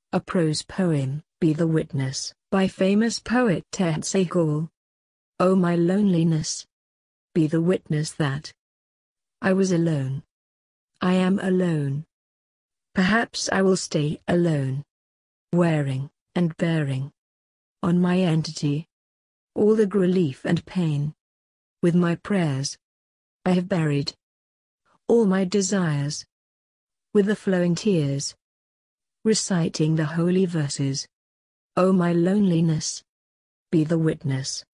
A prose poem, Be the Witness, by famous poet Ehsan Sehgal. Oh my loneliness, be the witness that I was alone. I am alone. Perhaps I will stay alone, wearing and bearing on my entity all the grief and pain. With my prayers, I have buried all my desires. With the flowing tears, reciting the holy verses. Oh my loneliness, be the witness.